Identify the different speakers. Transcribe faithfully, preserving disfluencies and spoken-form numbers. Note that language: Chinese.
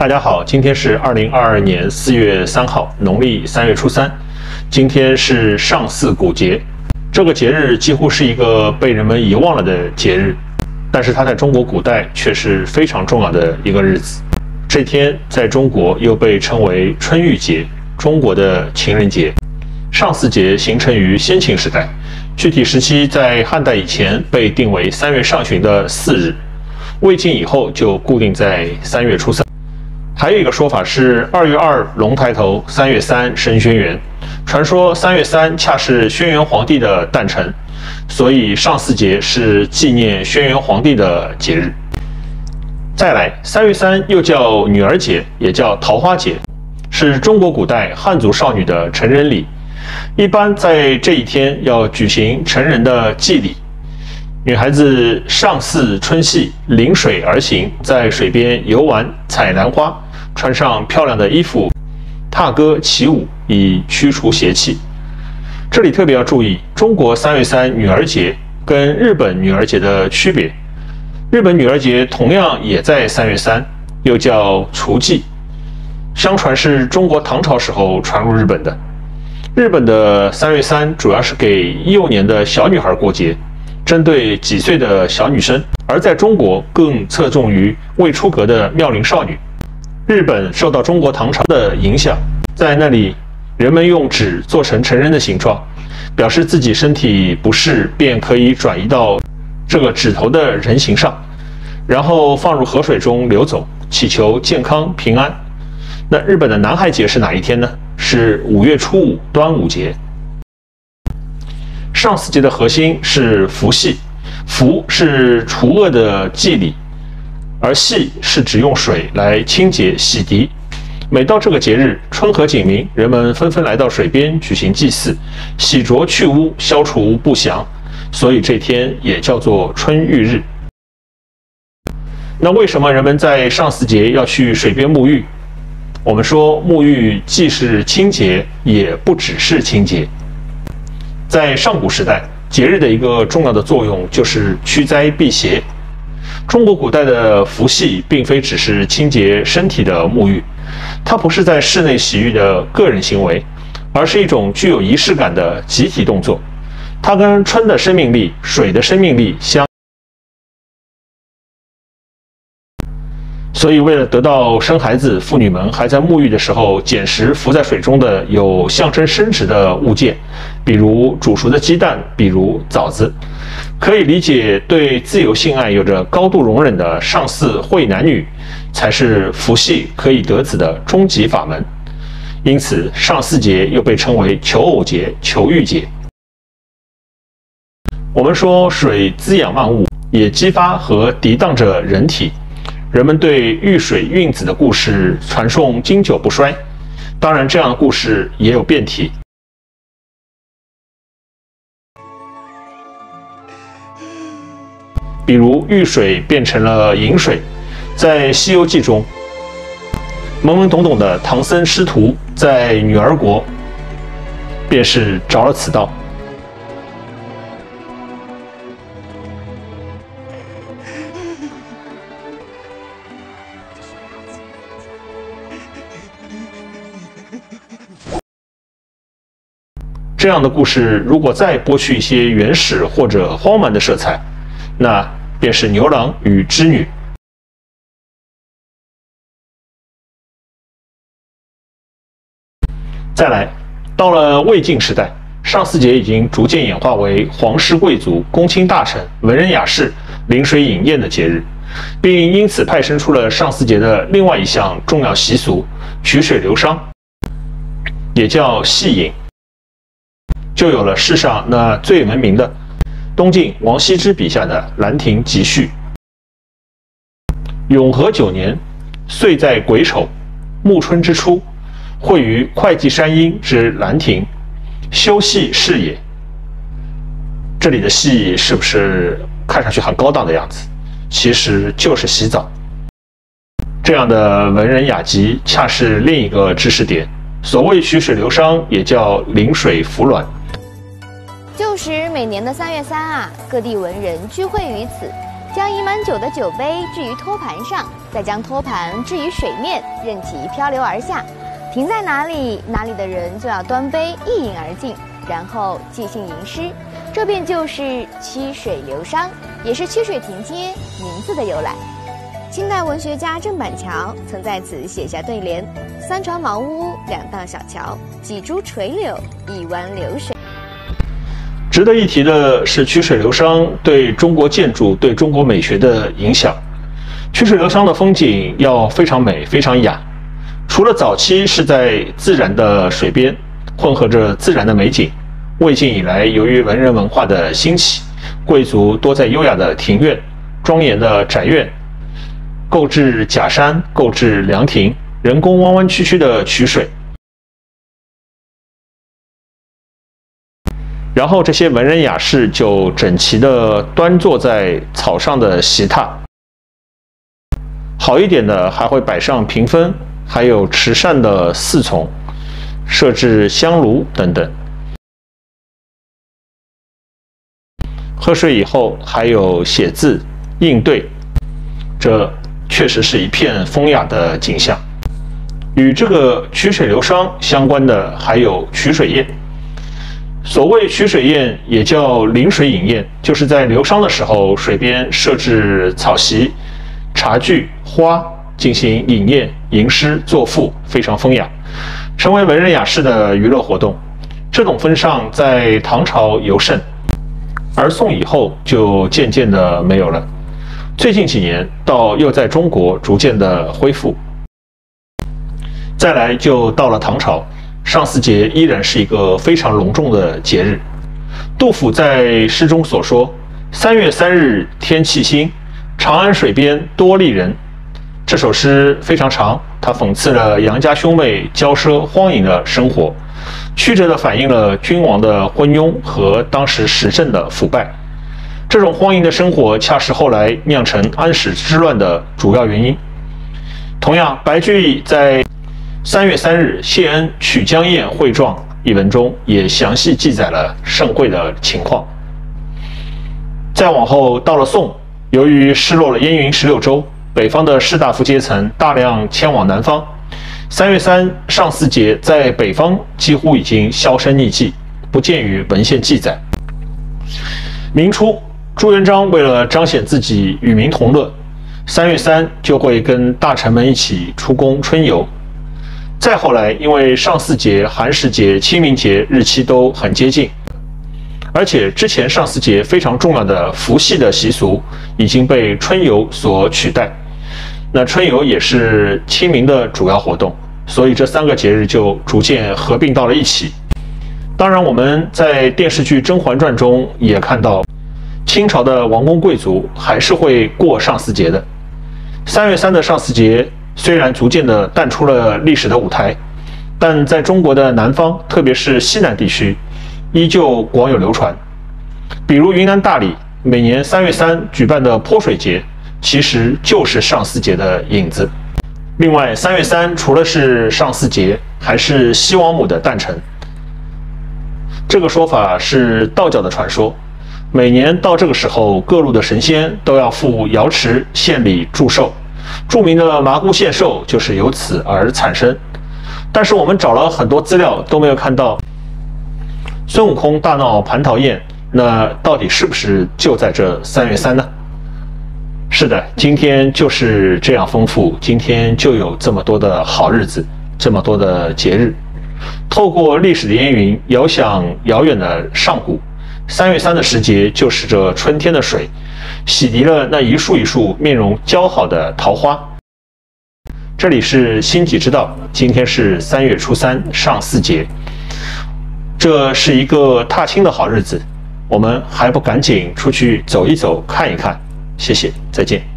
Speaker 1: 大家好，今天是二零二二年四月三号，农历三月初三。今天是上巳古节，这个节日几乎是一个被人们遗忘了的节日，但是它在中国古代却是非常重要的一个日子。这天在中国又被称为春浴节，中国的情人节。上巳节形成于先秦时代，具体时期在汉代以前被定为三月上旬的巳日，魏晋以后就固定在三月初三。还有一个说法是二月二龙抬头，三月三生轩辕。传说三月三恰是轩辕皇帝的诞辰，所以上巳节是纪念轩辕皇帝的节日。再来，三月三又叫女儿节，也叫桃花节，是中国古代汉族少女的成人礼。一般在这一天要举行成人的祭礼，女孩子上巳春夕临水而行，在水边游玩、采兰花，穿上漂亮的衣服，踏歌起舞，以驱除邪气。这里特别要注意，中国三月三女儿节跟日本女儿节的区别。日本女儿节同样也在三月三，又叫雏祭，相传是中国唐朝时候传入日本的。日本的三月三主要是给幼年的小女孩过节，针对几岁的小女生，而在中国更侧重于未出阁的妙龄少女。日本受到中国唐朝的影响，在那里人们用纸做成成人的形状，表示自己身体不适，便可以转移到这个指头的人形上，然后放入河水中流走，祈求健康平安。那日本的男孩节是哪一天呢？是五月初五，端午节。上巳节的核心是伏羲，伏是除恶的祭礼，而羲是指用水来清洁洗涤。每到这个节日，春和景明，人们纷纷来到水边举行祭祀，洗濯去污，消除不祥，所以这天也叫做春浴日。那为什么人们在上巳节要去水边沐浴？我们说沐浴既是清洁，也不只是清洁。在上古时代，节日的一个重要的作用就是驱灾辟邪。中国古代的伏羲并非只是清洁身体的沐浴，它不是在室内洗浴的个人行为，而是一种具有仪式感的集体动作。它跟春的生命力、水的生命力相所以为了得到生孩子，妇女们还在沐浴的时候捡拾浮在水中的有象征生殖的物件，比如煮熟的鸡蛋，比如枣子。可以理解，对自由性爱有着高度容忍的上巳会男女，才是伏羲可以得子的终极法门。因此，上巳节又被称为求偶节、求育节。我们说水滋养万物，也激发和涤荡着人体。人们对遇水孕子的故事传颂经久不衰，当然这样的故事也有变体。比如遇水变成了饮水，在《西游记》中，懵懵懂懂的唐僧师徒在女儿国便是着了此道。这样的故事如果再剥去一些原始或者荒蛮的色彩，那便是牛郎与织女。再来，到了魏晋时代，上巳节已经逐渐演化为皇室贵族、公卿大臣、文人雅士临水饮宴的节日，并因此派生出了上巳节的另外一项重要习俗——曲水流觞，也叫戏饮。就有了世上那最闻名的东晋王羲之笔下的《兰亭集序》。永和九年，岁在癸丑，暮春之初，会于会稽山阴之兰亭，修禊是也。这里的禊是不是看上去很高档的样子？其实就是洗澡。这样的文人雅集，恰是另一个知识点。所谓曲水流觞，也叫临水服卵。
Speaker 2: 旧时每年的三月三啊，各地文人聚会于此， 将已满酒的酒杯置于托盘上，再将托盘置于水面，任其漂流而下。停在哪里，哪里的人就要端杯一饮而尽，然后即兴吟诗。这便就是曲水流觞，也是曲水亭街名字的由来。清代文学家郑板桥曾在此写下对联：三船茅屋，两荡小桥，几株垂柳，一湾流水。
Speaker 1: 值得一提的是，曲水流觞对中国建筑、对中国美学的影响。曲水流觞的风景要非常美、非常雅。除了早期是在自然的水边，混合着自然的美景，魏晋以来，由于文人文化的兴起，贵族多在优雅的庭院、庄严的宅院购置假山，购置凉亭，人工弯弯曲曲的曲水。然后这些文人雅士就整齐地端坐在草上的席榻，好一点的还会摆上屏风，还有池扇的四丛，设置香炉等等。喝水以后还有写字、应对，这确实是一片风雅的景象。与这个曲水流觞相关的还有曲水宴。所谓曲水宴，也叫临水饮宴，就是在流觞的时候，水边设置草席、茶具、花，进行饮宴、吟诗作赋，非常风雅，成为文人雅士的娱乐活动。这种风尚在唐朝尤盛，而宋以后就渐渐的没有了。最近几年，倒又在中国逐渐的恢复。再来就到了唐朝。上巳节依然是一个非常隆重的节日。杜甫在诗中所说：“三月三日天气新，长安水边多丽人。”这首诗非常长，它讽刺了杨家兄妹骄奢荒淫的生活，曲折地反映了君王的昏庸和当时时政的腐败。这种荒淫的生活，恰是后来酿成安史之乱的主要原因。同样，白居易在三月三日谢恩曲江宴会状一文中也详细记载了盛会的情况。再往后到了宋，由于失落了燕云十六州，北方的士大夫阶层大量迁往南方，三月三上巳节在北方几乎已经销声匿迹，不见于文献记载。明初，朱元璋为了彰显自己与民同乐，三月三就会跟大臣们一起出宫春游。再后来，因为上巳节、寒食节、清明节日期都很接近，而且之前上巳节非常重要的伏羲的习俗已经被春游所取代。那春游也是清明的主要活动，所以这三个节日就逐渐合并到了一起。当然，我们在电视剧《甄嬛传》中也看到，清朝的王公贵族还是会过上巳节的。三月三的上巳节虽然逐渐的淡出了历史的舞台，但在中国的南方，特别是西南地区，依旧广有流传。比如云南大理，每年三月三举办的泼水节，其实就是上巳节的影子。另外，三月三除了是上巳节，还是西王母的诞辰。这个说法是道教的传说，每年到这个时候，各路的神仙都要赴瑶池献礼祝寿。著名的麻姑献寿就是由此而产生，但是我们找了很多资料都没有看到孙悟空大闹蟠桃宴，那到底是不是就在这三月三呢？是的，今天就是这样丰富，今天就有这么多的好日子，这么多的节日。透过历史的烟云，遥想遥远的上古，三月三的时节就是这春天的水，洗涤了那一束一束面容姣好的桃花。这里是星际之道，今天是三月初三上巳节，这是一个踏青的好日子，我们还不赶紧出去走一走看一看？谢谢，再见。